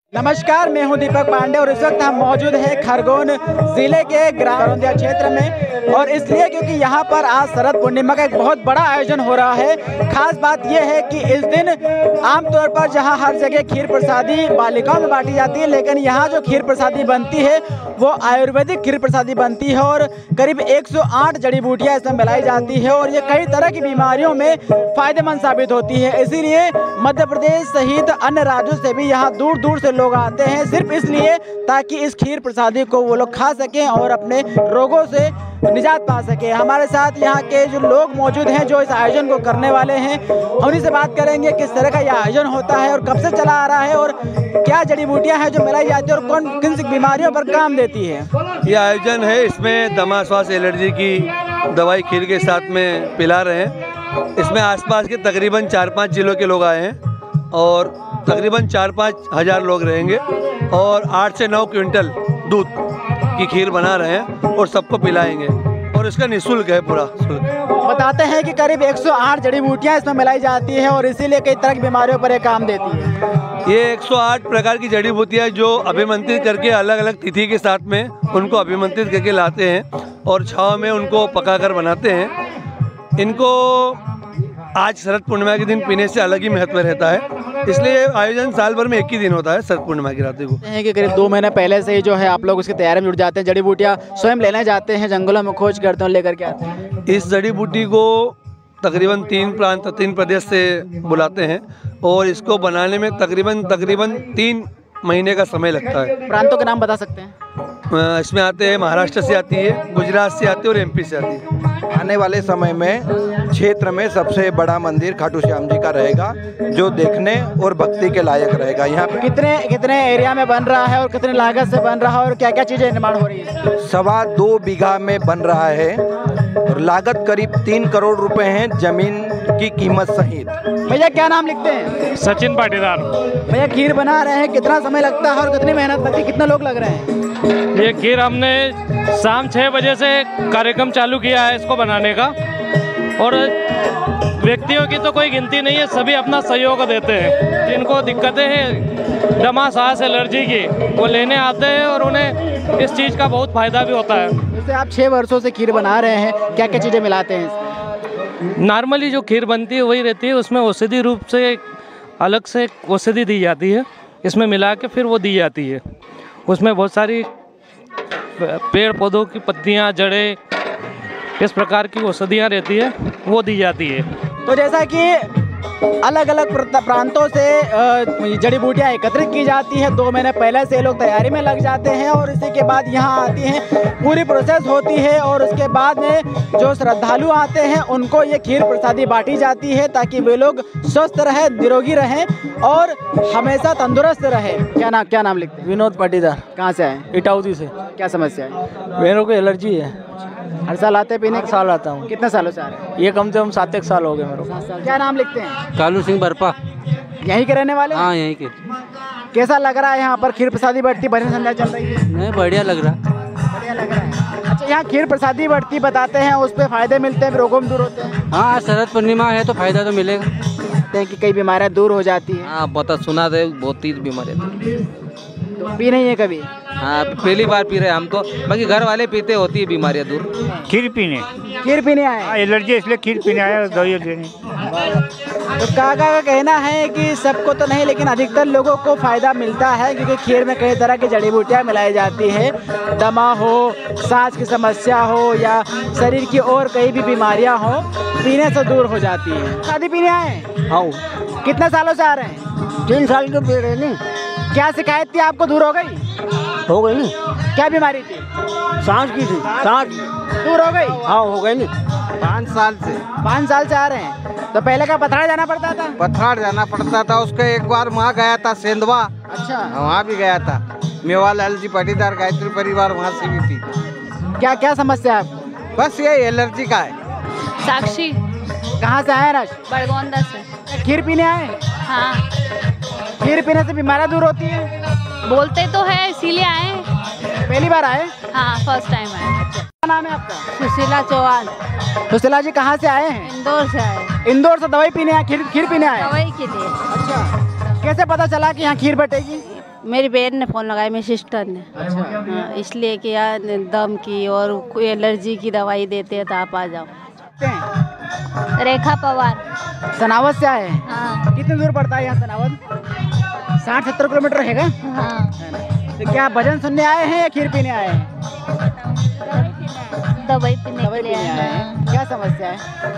नमस्कार, मैं हूं दीपक पांडे और इस वक्त हम मौजूद हैं खरगोन जिले के ग्राम करौंदिया क्षेत्र में। और इसलिए क्योंकि यहां पर आज शरद पूर्णिमा का एक बहुत बड़ा आयोजन हो रहा है। खास बात यह है कि इस दिन आमतौर पर जहां हर जगह खीर प्रसादी बालिकाओं में बांटी जाती है, लेकिन यहाँ जो खीर प्रसादी बनती है वो आयुर्वेदिक खीर प्रसादी बनती है और करीब 108 जड़ी बूटियाँ इसमें मिलाई जाती है और ये कई तरह की बीमारियों में फ़ायदेमंद साबित होती है। इसीलिए मध्य प्रदेश सहित अन्य राज्यों से भी यहाँ दूर दूर से लोग आते हैं, सिर्फ इसलिए ताकि इस खीर प्रसादी को वो लोग खा सकें और अपने रोगों से निजात पा सके। हमारे साथ यहाँ के जो लोग मौजूद हैं जो इस आयोजन को करने वाले हैं, उन्हीं से बात करेंगे किस तरह का यह आयोजन होता है और कब से चला आ रहा है और क्या जड़ी बूटियाँ हैं जो मिलाई जाती है और कौन किन बीमारियों पर काम देती है। ये आयोजन है, इसमें दमा, श्वास, एलर्जी की दवाई खीर के साथ में पिला रहे हैं। इसमें आसपास के तकरीबन 4-5 जिलों के लोग आए हैं और तकरीबन 4-5 हज़ार लोग रहेंगे और 8 से 9 क्विंटल दूध की खीर बना रहे हैं और सबको पिलाएंगे और इसका निःशुल्क है, पूरा शुल्क। बताते हैं कि करीब 108 जड़ी बूटियाँ इसमें मिलाई जाती हैं और इसीलिए कई तरह की बीमारियों पर ये काम देती है। ये 108 प्रकार की जड़ी बूटियाँ जो अभिमंत्रित करके अलग अलग तिथि के साथ में उनको अभिमंत्रित करके लाते हैं और छाँव में उनको पकाकर बनाते हैं। इनको आज शरद पूर्णिमा के दिन पीने से अलग ही महत्व रहता है, इसलिए आयोजन साल भर में एक ही दिन होता है, शरद पूर्णिमा की रात को। कि करीब 2 महीने पहले से ही जो है आप लोग उसकी तैयारी में जुट जाते हैं, जड़ी बूटियाँ स्वयं लेने जाते हैं, जंगलों में खोज करते हैं, लेकर के आते हैं। इस जड़ी बूटी को तकरीबन 3 प्रदेश से बुलाते हैं और इसको बनाने में तकरीबन 3 महीने का समय लगता है। प्रांतों के नाम बता सकते हैं? इसमें आते हैं, महाराष्ट्र से आती है, गुजरात से आती है और MP से आती है। आने वाले समय में क्षेत्र में सबसे बड़ा मंदिर खाटू श्याम जी का रहेगा, जो देखने और भक्ति के लायक रहेगा। यहाँ पे कितने एरिया में बन रहा है और कितने लागत से बन रहा है और क्या क्या चीज़ें निर्माण हो रही है? 2.25 बीघा में बन रहा है और लागत करीब 3 करोड़ रुपए है, जमीन की कीमत सहित। भैया क्या नाम लिखते हैं? सचिन पाटीदार। भैया खीर बना रहे हैं, कितना समय लगता है और कितनी मेहनत लगती है, कितने लोग लग रहे हैं? ये खीर हमने शाम 6 बजे से कार्यक्रम चालू किया है इसको बनाने का और व्यक्तियों की तो कोई गिनती नहीं है, सभी अपना सहयोग देते हैं। जिनको दिक्कतें हैं दमा, सांस, एलर्जी की, वो लेने आते हैं और उन्हें इस चीज़ का बहुत फ़ायदा भी होता है। जैसे आप 6 वर्षों से खीर बना रहे हैं, क्या क्या चीज़ें मिलाते हैं इसमें? नॉर्मली जो खीर बनती है वही रहती है, उसमें औषधि रूप से अलग से औषधि दी जाती है, इसमें मिला के फिर वो दी जाती है। उसमें बहुत सारी पेड़ पौधों की पत्तियां, जड़ें, इस प्रकार की औषधियाँ रहती है, वो दी जाती है। तो जैसा कि अलग अलग प्रांतों से जड़ी बूटियाँ एकत्रित की जाती है, 2 महीने पहले से लोग तैयारी में लग जाते हैं और इसी के बाद यहाँ आती हैं, पूरी प्रोसेस होती है और उसके बाद में जो श्रद्धालु आते हैं उनको ये खीर प्रसादी बांटी जाती है ताकि वे लोग स्वस्थ रहें, निरोगी रहें और हमेशा तंदुरुस्त रहें। क्या नाम लिखते हैं? विनोद पाटीदार। कहाँ से आए? इटाउदी से। क्या समस्या है? मेरे को एलर्जी है। हर साल आते पीने? हर साल आता हूँ। कितने सालों से आ रहे हैं? ये कम से कम 7 साल हो गए मेरे को। क्या नाम लिखते हैं? कालू सिंह बरपा। यहीं के रहने वाले? हाँ, यहीं के। कैसा लग रहा है यहाँ पर खीर प्रसादी बढ़ती, भजन संध्या चल रही है? नहीं, बढ़िया लग रहा। बढ़िया लग रहा है। अच्छा, यहाँ खीर प्रसादी बढ़ती बताते हैं, उस पर फायदे मिलते हैं, रोगों में दूर होते हैं? हाँ, शरद पूर्णिमा है तो फायदा तो मिलेगा। कहते हैं कि कई बीमारियाँ दूर हो जाती हैं। हाँ, पता सुना दे, बहुत तीव्र बीमारी तो पी नहीं है कभी? हाँ, पहली बार पी रहे हम तो, बाकी घर वाले पीते, होती है बीमारियाँ दूर। खीर पीने आए? एलर्जी इसलिए खीर पीने आया, दवाई लेने। तो काका का कहना है कि सबको तो नहीं लेकिन अधिकतर लोगों को फ़ायदा मिलता है क्योंकि खीर में कई तरह की जड़ी बूटियाँ मिलाई जाती है। दमा हो, सांस की समस्या हो या शरीर की और कई भी बीमारियाँ हो, पीने से दूर हो जाती है। शादी पीने आए? हाँ। कितने सालों से आ रहे हैं? 3 साल के पी रहे। नहीं, क्या शिकायत थी आपको, दूर हो गई? हो गई। नहीं, क्या बीमारी थी? सांस की थी। सांस दूर हो गई? हाँ, हो गई। नहीं, 5 साल से 5 साल से आ रहे हैं। तो पहले का पथराड़ जाना पड़ता था? पथराड़ जाना पड़ता था, उसका एक बार वहाँ गया था, सेंधवा। अच्छा, वहाँ भी गया था। मेवाल LG पाटीदार गायत्री परिवार वहाँ से भी थी। क्या क्या समस्या है आपको? बस ये एलर्जी का है। साक्षी। कहाँ से आए राज? बड़गोंदा से। खीर पीने आए? हाँ। खीर पीने से बीमारियाँ दूर होती है? बोलते तो है, इसीलिए आए। पहली बार आए? हाँ, फर्स्ट टाइम आए। क्या नाम है आपका? सुशीला चौहान। सुशीला जी कहाँ से आए हैं? इंदौर से आए। इंदौर से दवाई पीने आए, खीर पीने आए? दवाई के लिए। अच्छा, कैसे पता चला कि यहाँ खीर बटेगी? मेरी बहन ने फ़ोन लगाया, मेरी सिस्टर ने। अच्छा। हाँ, इसलिए कि यार दम की और कोई एलर्जी की दवाई देते हैं तो आप आ जाओ। रेखा पवार। सनावत से आए हैं? हाँ। कितनी दूर पड़ता है यहाँ सनावत? 60-70 किलोमीटर रहेगा। हाँ। तो क्या भजन सुनने आए हैं या खीर पीने आए हैं? दवाई पीने दवाई के लिए पीने आए हैं। क्या समस्या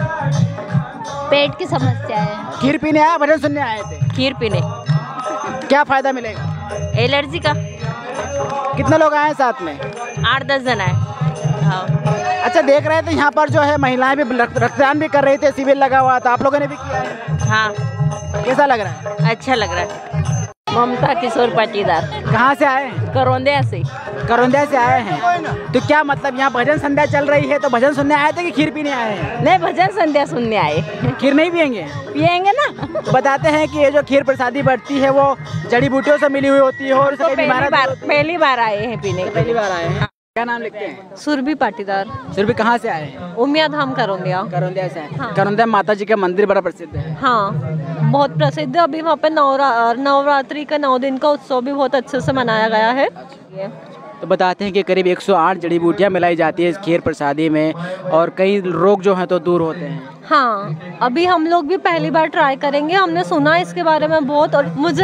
है? पेट की समस्या है। खीर पीने आए, भजन सुनने आए थे? खीर पीने। क्या फायदा मिलेगा? एलर्जी का। कितने लोग आए हैं साथ में? 8-10 जन आए। हाँ। अच्छा, देख रहे थे यहाँ पर जो है महिलाएं भी रक्तदान भी कर रही थी, शिविर लगा हुआ था, आप लोगों ने भी किया है? हाँ। कैसा लग रहा है? अच्छा लग रहा है। ममता किशोर पाटीदार। कहाँ से आए हैं? करौंदिया से। करौंदिया से आए हैं। तो क्या मतलब यहाँ भजन संध्या चल रही है तो भजन सुनने आए थे कि खीर पीने आए हैं? नहीं, भजन संध्या सुनने आए। खीर नहीं पियेंगे? पियेंगे ना। बताते हैं कि ये जो खीर प्रसादी बढ़ती है वो जड़ी बूटियों से मिली हुई होती है और तो पहली बार आए हैं पीने। पहली बार आए हैं। क्या नाम लिखते हैं? सुरभि पाटीदार। सुरभि कहाँ से आए हैं? उमिया धाम करौंदिया। करौंदिया से आए। हाँ। करौंदिया माता जी का मंदिर बड़ा प्रसिद्ध है। हाँ, बहुत प्रसिद्ध है। अभी वहाँ पे नवरात्रि का 9 दिन का उत्सव भी बहुत अच्छे से मनाया गया है। तो बताते हैं कि करीब 108 जड़ी बूटियाँ मिलाई जाती है इस खीर प्रसादी में और कई रोग जो हैं तो दूर होते हैं। हाँ, अभी हम लोग भी पहली बार ट्राई करेंगे। हमने सुना है इसके बारे में बहुत, और मुझे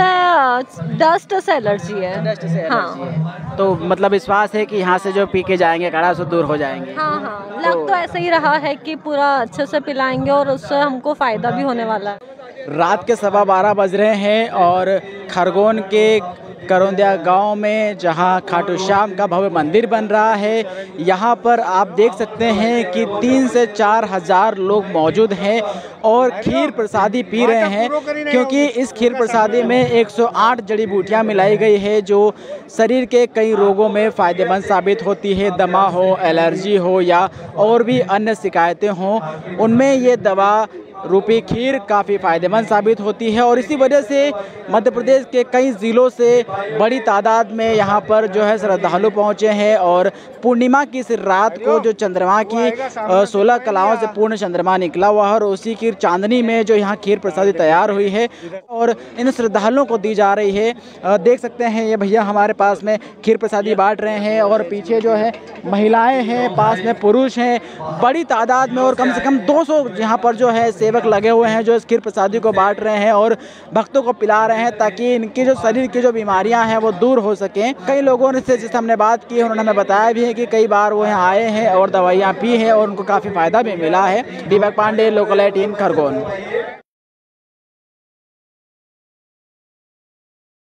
डस्ट से एलर्जी है। डस्ट से हाँ। एलर्जी है। तो मतलब विश्वास है कि यहाँ से जो पी के जाएंगे काढ़ा से दूर हो जाएंगे। हाँ हाँ, लग तो ऐसे ही रहा है कि पूरा अच्छे से पिलाएंगे और उससे हमको फ़ायदा भी होने वाला है। रात के 12:15 बज रहे हैं और खरगोन के करौंदिया गांव में जहां खाटू श्याम का भव्य मंदिर बन रहा है, यहां पर आप देख सकते हैं कि 3 से 4 हज़ार लोग मौजूद हैं और खीर प्रसादी पी रहे हैं, क्योंकि इस खीर प्रसादी में 108 जड़ी बूटियां मिलाई गई है जो शरीर के कई रोगों में फ़ायदेमंद साबित होती है। दमा हो, एलर्जी हो या और भी अन्य शिकायतें हों, उनमें ये दवा रूपी खीर काफ़ी फ़ायदेमंद साबित होती है। और इसी वजह से मध्य प्रदेश के कई ज़िलों से बड़ी तादाद में यहाँ पर जो है श्रद्धालु पहुँचे हैं और पूर्णिमा की इस रात को जो चंद्रमा की 16 कलाओं से पूर्ण चंद्रमा निकला हुआ है और उसी की चांदनी में जो यहाँ खीर प्रसादी तैयार हुई है और इन श्रद्धालुओं को दी जा रही है। देख सकते हैं ये भैया हमारे पास में खीर प्रसादी बांट रहे हैं और पीछे जो है महिलाएँ हैं, पास में पुरुष हैं, बड़ी तादाद में और कम से कम 200 यहाँ पर जो है सेवक लगे हुए हैं जो इस खीर प्रसादी को बांट रहे हैं और भक्तों को पिला रहे हैं ताकि इनकी जो शरीर की जो बीमारियां हैं वो दूर हो सकें। कई लोगों से जिससे हमने बात की उन्होंने हमें बताया भी है कि कई बार वो यहाँ आए हैं और दवाइयाँ पी हैं और उनको काफ़ी फ़ायदा भी मिला है। दीपक पांडे, लोकल 18 खरगोन।